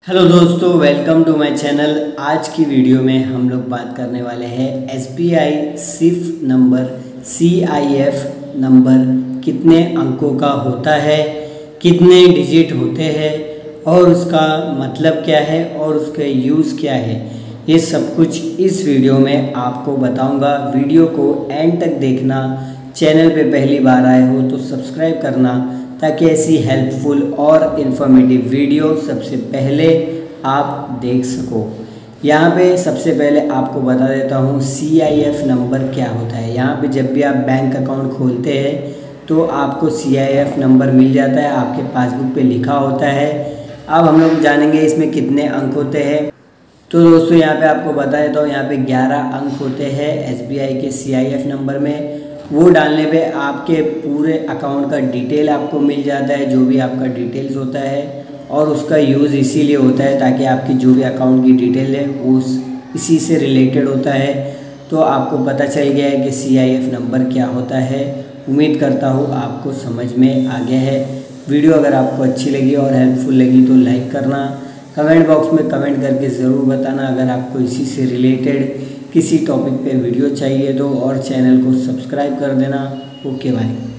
Hello दोस्तों, welcome to my channel. आज की वीडियो में हम लोग बात करने वाले हैं SBI सिफ नंबर CIF नंबर कितने अंकों का होता है, कितने डिजिट होते हैं और उसका मतलब क्या है और उसका यूज़ क्या है, ये सब कुछ इस वीडियो में आपको बताऊंगा। वीडियो को एंड तक देखना। चैनल पे पहली बार आए हो तो सब्सक्राइब करना ताकि ऐसी हेल्पफुल और इन्फॉर्मेटिव वीडियो सबसे पहले आप देख सको। यहाँ पे सबसे पहले आपको बता देता हूँ CIF नंबर क्या होता है। यहाँ पे जब भी आप बैंक अकाउंट खोलते हैं तो आपको CIF नंबर मिल जाता है, आपके पासबुक पे लिखा होता है। अब हम लोग जानेंगे इसमें कितने अंक होते हैं। तो दोस्तों यहाँ पे आपको बता देता हूँ, यहाँ पे 11 अंक होते हैं SBI के CIF नंबर में। वो डालने पे आपके पूरे अकाउंट का डिटेल आपको मिल जाता है, जो भी आपका डिटेल्स होता है। और उसका यूज़ इसीलिए होता है ताकि आपकी जो भी अकाउंट की डिटेल है वो इसी से रिलेटेड होता है। तो आपको पता चल गया है कि CIF नंबर क्या होता है। उम्मीद करता हूँ आपको समझ में आ गया है। वीडियो अगर आपको अच्छी लगी और हेल्पफुल लगी तो लाइक करना, कमेंट बॉक्स में कमेंट करके ज़रूर बताना अगर आपको इसी से रिलेटेड किसी टॉपिक पे वीडियो चाहिए तो, और चैनल को सब्सक्राइब कर देना। Okay bye.